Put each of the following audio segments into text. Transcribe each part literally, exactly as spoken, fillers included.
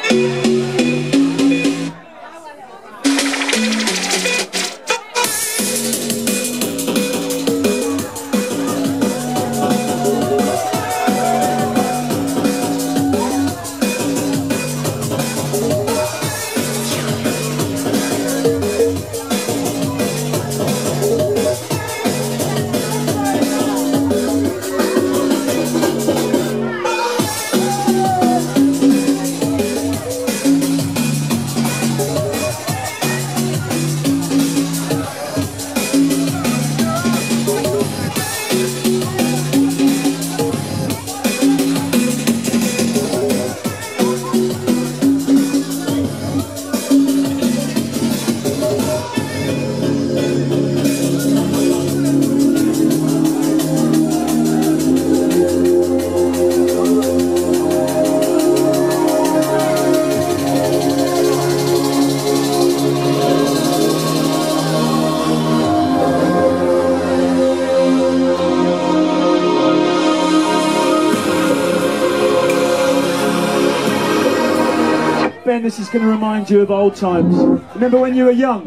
Ben, this is going to remind you of old times. Remember when you were young?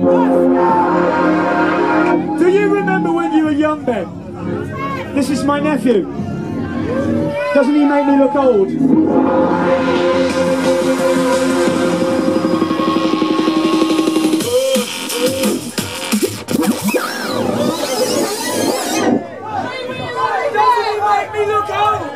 Do you remember when you were young, Ben? This is my nephew. Doesn't he make me look old? Doesn't he make me look old?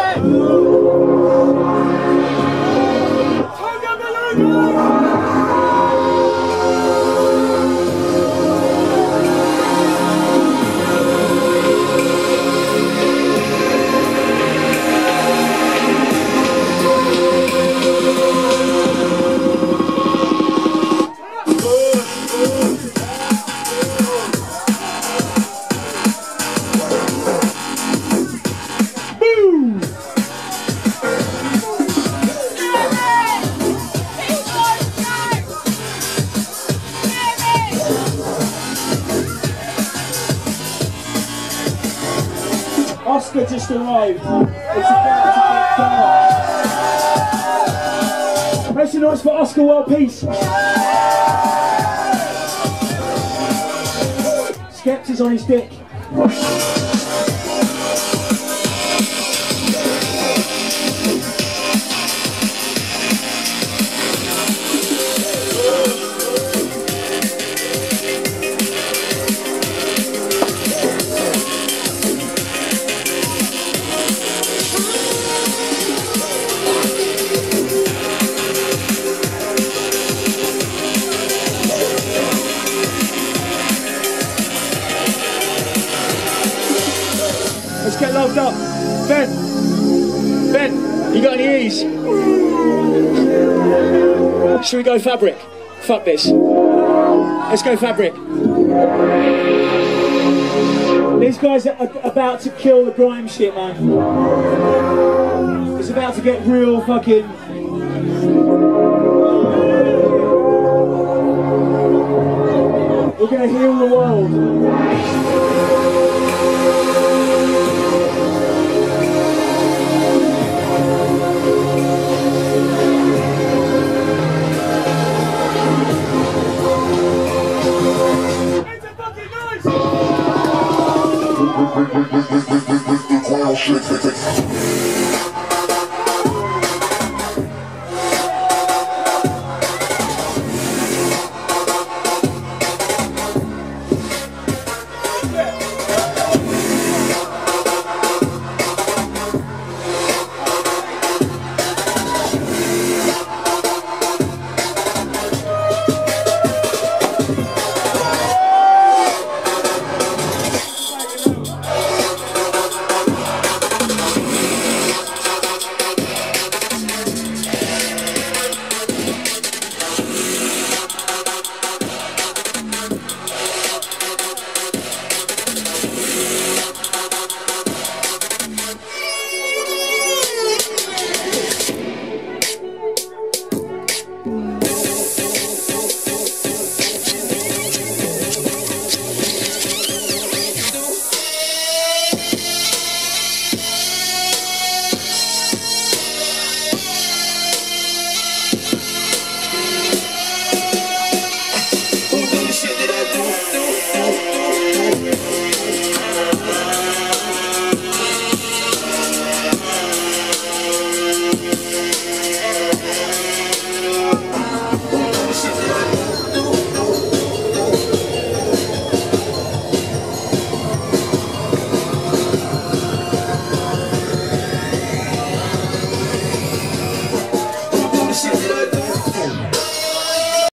Oscar just arrived. It's about to get dark. Make some noise for Oscar World Peace. Skeps is on his dick. Let's get loved up. Ben, Ben, you got any ease? Should we go Fabric? Fuck this. Let's go Fabric. These guys are about to kill the grime shit, man. It's about to get real fucking... We're gonna heal the world. Shake, shake, shake.